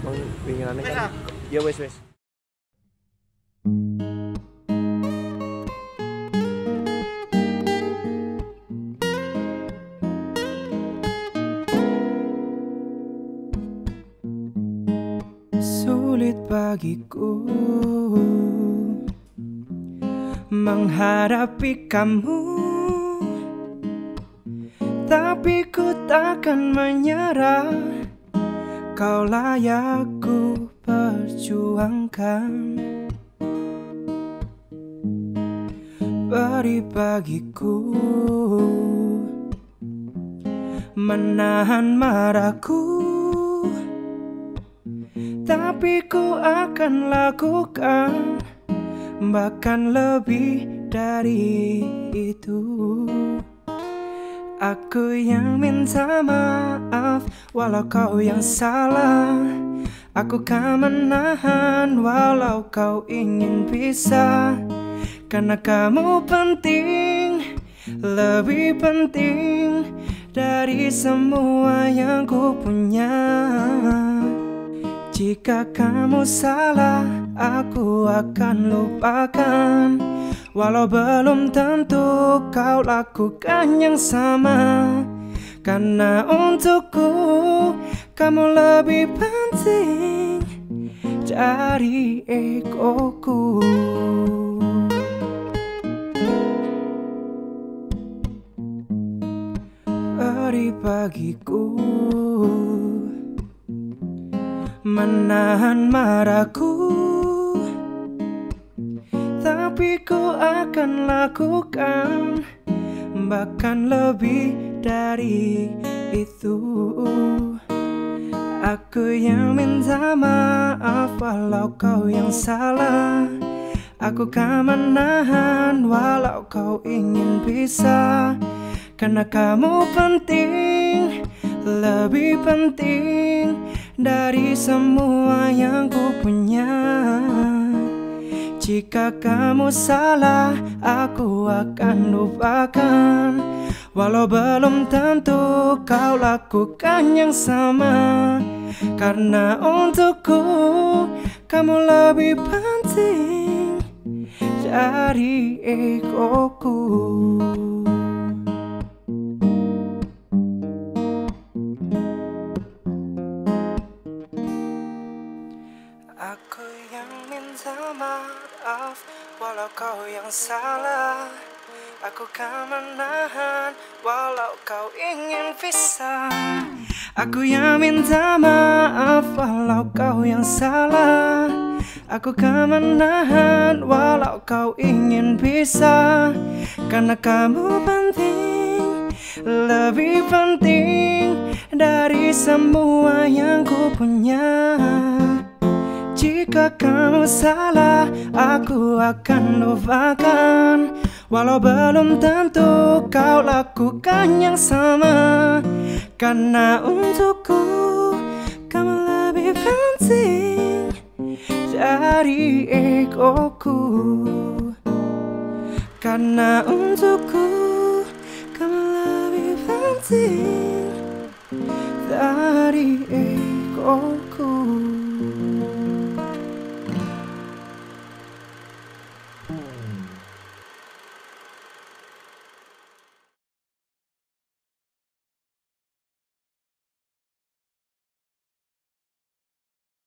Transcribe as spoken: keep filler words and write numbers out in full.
emang pinginannya kan ya wes wes. Sulit bagiku menghadapi kamu, tapi ku takkan menyerah. Kau layak ku perjuangkan. Beri bagiku menahan marahku, tapi ku akan lakukan bahkan lebih dari itu. Aku yang minta maaf walau kau yang salah. Aku kan menahan walau kau ingin pisah. Karena kamu penting, lebih penting dari semua yang ku punya. Jika kamu salah, aku akan lupakan. Walau belum tentu kau lakukan yang sama. Karena untukku, kamu lebih penting dari egoku. Beri bagiku menahan marahku, tapi ku akan lakukan bahkan lebih dari itu. Aku yang minta maaf walau kau yang salah. Aku kan menahan walau kau ingin pisah. Karena kamu penting, lebih penting dari semua yang ku punya. Jika kamu salah, aku akan lupakan. Walau belum tentu kau lakukan yang sama. Karena untukku, kamu lebih penting dari egoku. Aku yang minta maaf walau kau yang salah. Aku kan menahan walau kau ingin pisah. Aku yang minta maaf walau kau yang salah. Aku kan menahan walau kau ingin pisah. Karena kamu penting, lebih penting dari semua yang ku punya. Jika kamu salah, aku akan lupakan. Walau belum tentu kau lakukan yang sama. Karena untukku, kamu lebih penting dari egoku. Karena untukku, kamu lebih penting dari egoku.